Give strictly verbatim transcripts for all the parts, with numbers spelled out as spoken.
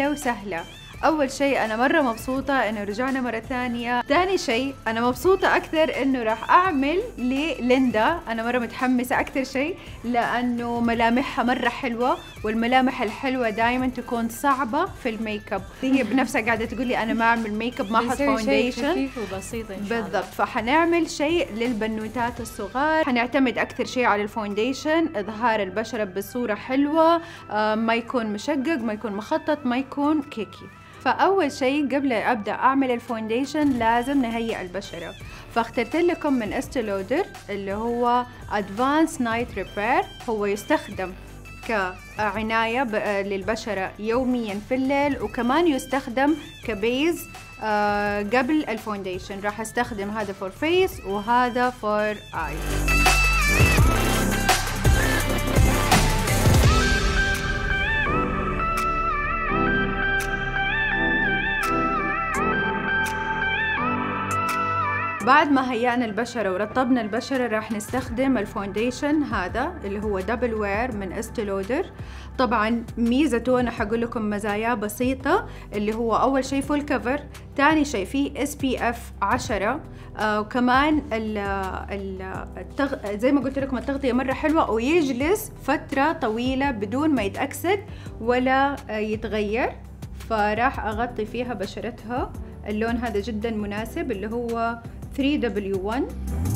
أهلا وسهلا. أول شيء أنا مرة مبسوطة إنه رجعنا مرة ثانية. ثاني شيء أنا مبسوطة أكثر إنه راح أعمل لليندا. أنا مرة متحمسة أكثر شيء لأنه ملامحها مرة حلوة، والملامح الحلوة دائما تكون صعبة في الميك اب. هي بنفسها قاعدة تقول لي أنا ما أعمل ميك اب، ما أحط فاونديشن. خفيف وبسيط إن شاء الله. بالضبط. فحنعمل شيء للبنوتات الصغار، حنعتمد أكثر شيء على الفاونديشن، إظهار البشرة بصورة حلوة، آه ما يكون مشقق، ما يكون مخطط، ما يكون كيكي. فأول شيء قبل أبدأ أعمل الفاونديشن لازم نهيئ البشرة. فاخترت لكم من استي لودر اللي هو Advanced Night Repair. هو يستخدم كعناية للبشرة يوميا في الليل، وكمان يستخدم كبيز آه قبل الفاونديشن. راح استخدم هذا فور فيس وهذا فور ايز. بعد ما هيأنا البشرة ورطبنا البشرة راح نستخدم الفاونديشن هذا اللي هو دبل وير من استي لودر. طبعا ميزته أنا حقول لكم مزاياه بسيطة، اللي هو أول شيء فول كفر، ثاني شيء فيه اس بي اف عشرة، آه وكمان ال ال التغ... زي ما قلت لكم التغطية مرة حلوة، ويجلس فترة طويلة بدون ما يتأكسد ولا آه يتغير. فراح أغطي فيها بشرتها. اللون هذا جدا مناسب اللي هو ثري دبليو ون.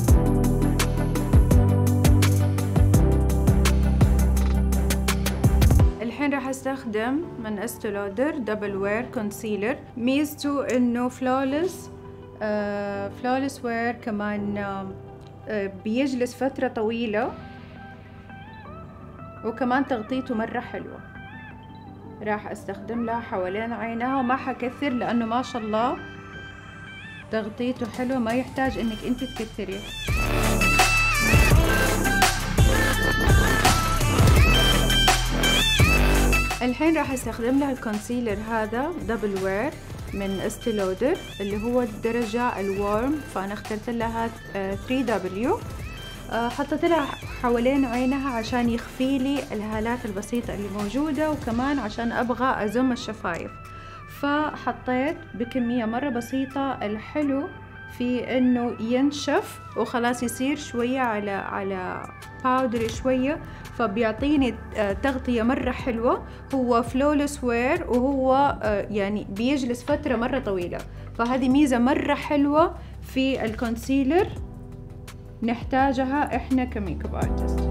الحين راح استخدم من استي لودر دبل وير كونسيلر. ميزته انه فلولس آه فلولس وير، كمان آه بيجلس فترة طويلة، وكمان تغطيته مرة حلوة. راح استخدم لها حوالين عينها وما حكثر لانه ما شاء الله تغطيته حلوة، ما يحتاج انك انت تكثري. الحين راح استخدم لها الكونسيلر هذا دبل وير من استي لودر اللي هو الدرجة الورم. فانا اخترت لها ثري دبليو. حطيت لها حوالين عينها عشان يخفي لي الهالات البسيطة اللي موجودة، وكمان عشان ابغى ازم الشفايف. فحطيت بكمية مرة بسيطة. الحلو في انه ينشف وخلاص يصير شوية على على باودر شوية، فبيعطيني تغطية مرة حلوة. هو فلولس وير، وهو يعني بيجلس فترة مرة طويلة. فهذه ميزة مرة حلوة في الكونسيلر نحتاجها احنا كميك اب ارتست.